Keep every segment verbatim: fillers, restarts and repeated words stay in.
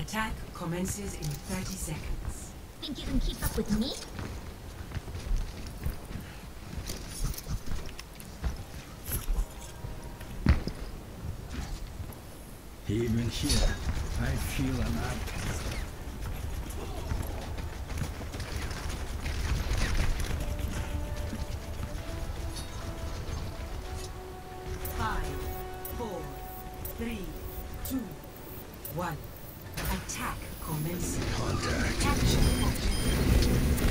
Attack commences in thirty seconds. Think you can keep up with me? Even here, I feel alive. Five, four, three, two, one. Attack commencing. Contact. Capture objective.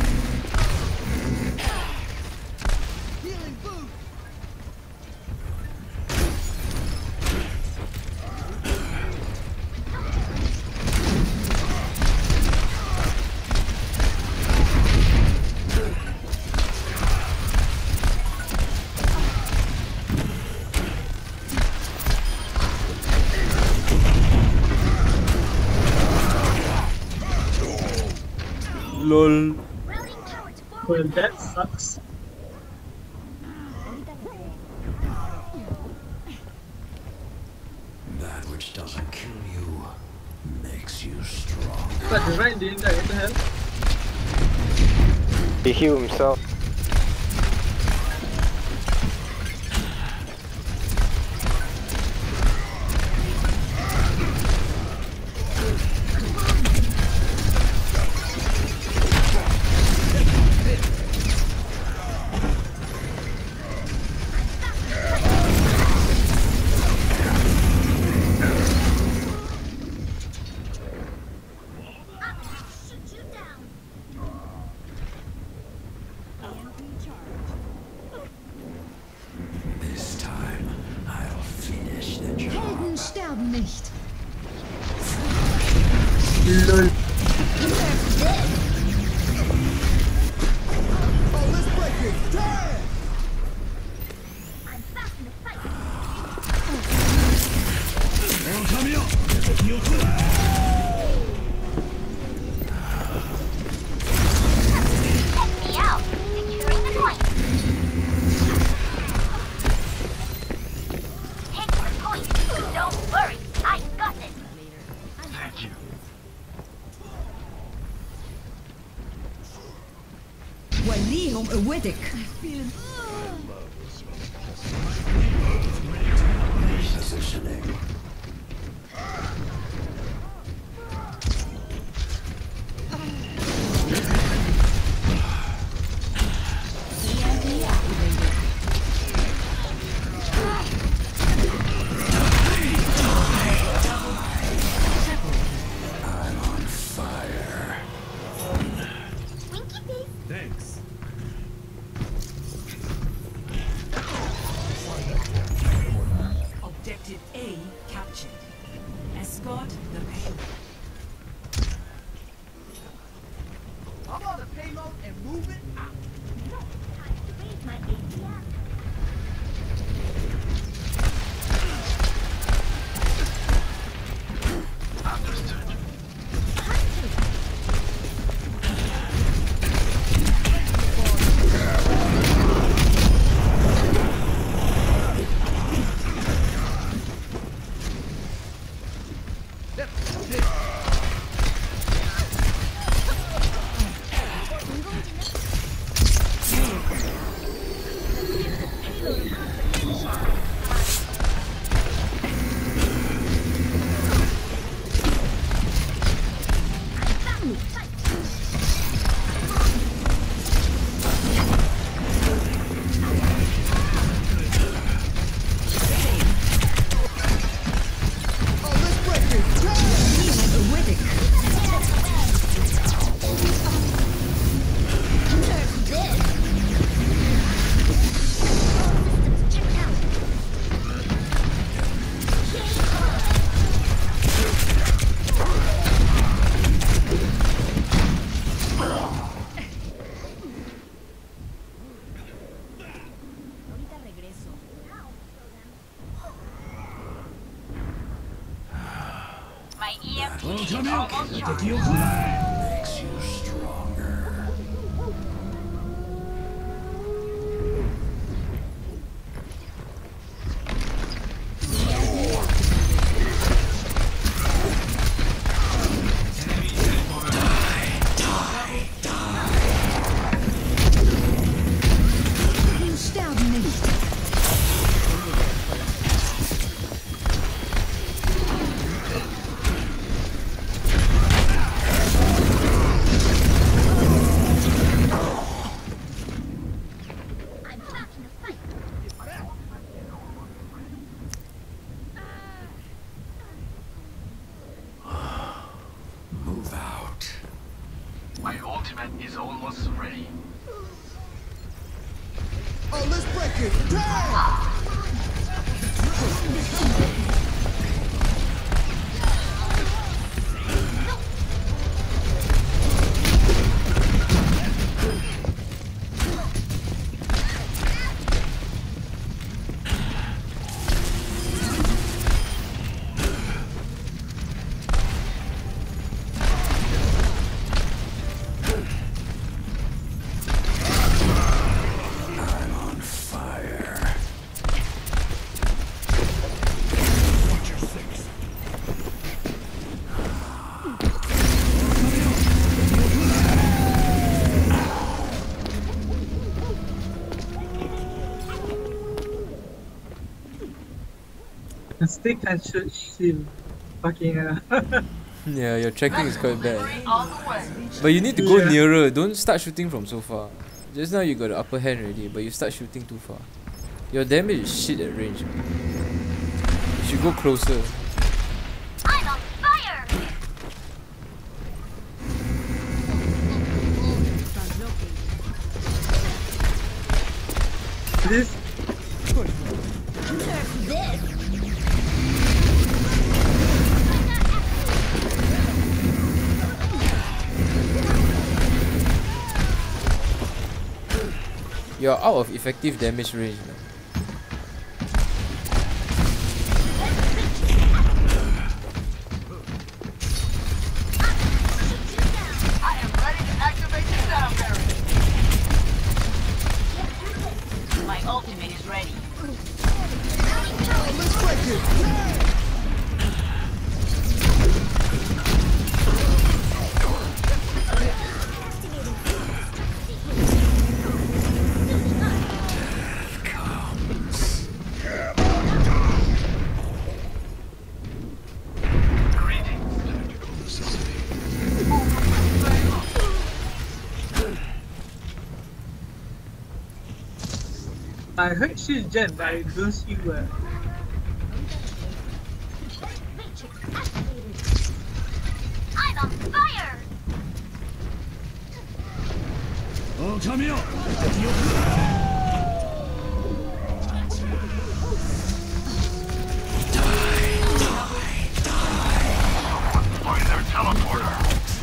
Healing boost! Lol. Well, that sucks. That which doesn't kill you makes you strong. But Divine didn't die, what the hell? He healed himself. This time, I'll finish the job. Helden sterben nicht. Lol. Oh, let's break it! Damn! I'm fast in the fight. Check me out. Securing the point. Take the point. Don't worry. I got this. Thank you. وليهم قوتك. Positioning. I'm on fire. Winky face. Thanks. Objective A captured. Escort the payload. I'm on the payload and moving out. Time to raise my A P M. Understood. Oh, let's break it! Damn! Nerf this. Systems checked out. Ahorita regreso. My E M P is almost charged. Makes you stronger. ultimate is almost ready. Oh, let's break it. Damn! Stick and shoot shield. Fucking hell. Yeah, your tracking is quite bad. On the way. But you need to go Yeah. nearer. Don't start shooting from so far. Just now you got the upper hand already, but you start shooting too far. Your damage is shit at range. You should go closer. I'm on fire. This You're out of effective damage range, man. I am ready to activate the sound barrier. My ultimate is ready. Let's break it. Damn! I heard she's Jen, but I don't see where. I'm on fire. Oh, Camille! Find their teleporter.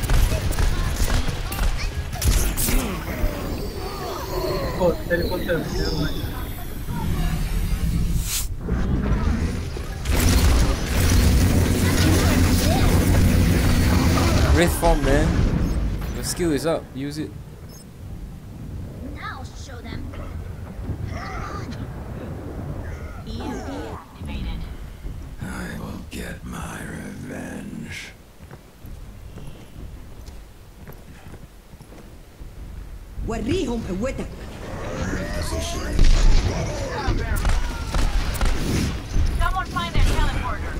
Oh, teleporter. Never mind. Wraith form, man. Your skill is up. Use it. Now I'll show them. E M P activated. I will get my revenge. وريهم قوتك. Someone find their teleporter.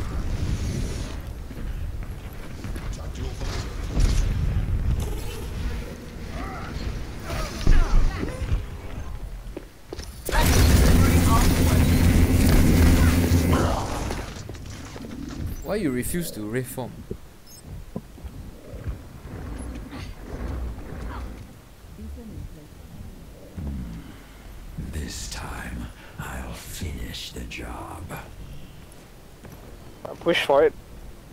Why you refuse to Wraith form? This time, I'll finish the job. Uh, push for it.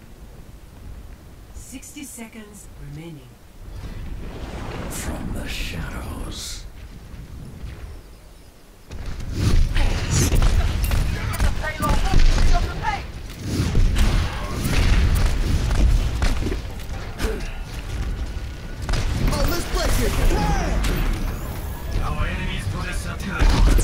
sixty seconds remaining. From the shadows. Get the payload. Pick up the pace. Oh, let's break it. Damn! Our enemies possess a teleporter.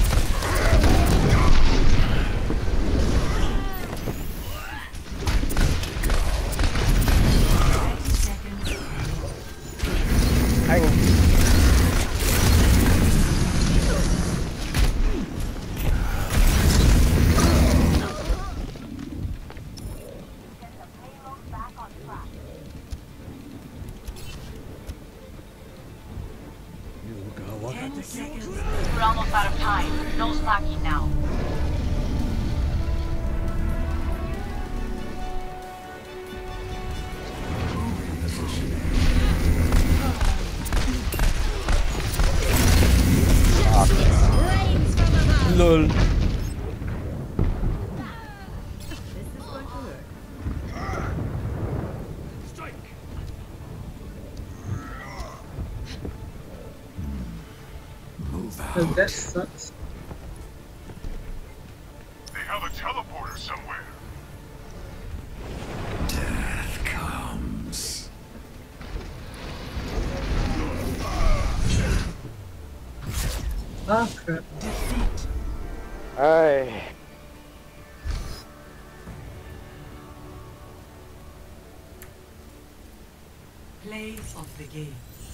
Hang. Ten seconds. We're almost out of time. No slacking now. Lol. Move Oh, out. that sucks. They have a teleporter somewhere. Death comes. Ah, crap. Aye. Play of the game.